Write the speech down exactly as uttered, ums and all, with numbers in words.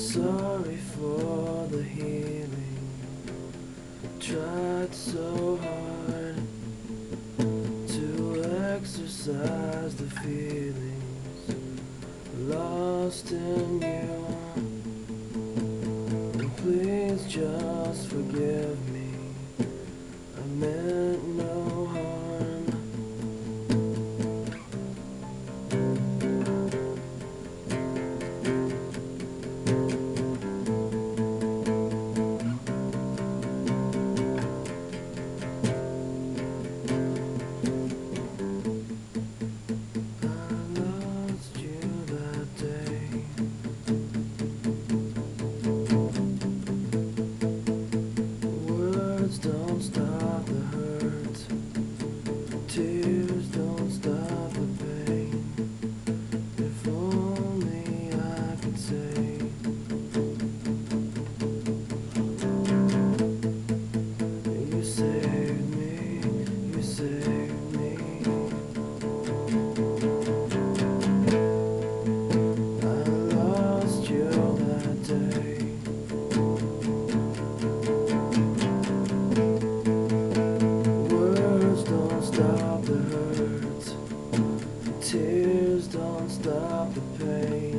sorry for the healing. Tried so hard to exercise the feelings lost in you. And please just forgive me. I meant no harm. Don't stop the hurt, tears don't stop the pain. If only I could say, you saved me, you saved me. I lost you that day. Don't stop the hurt, tears don't stop the pain.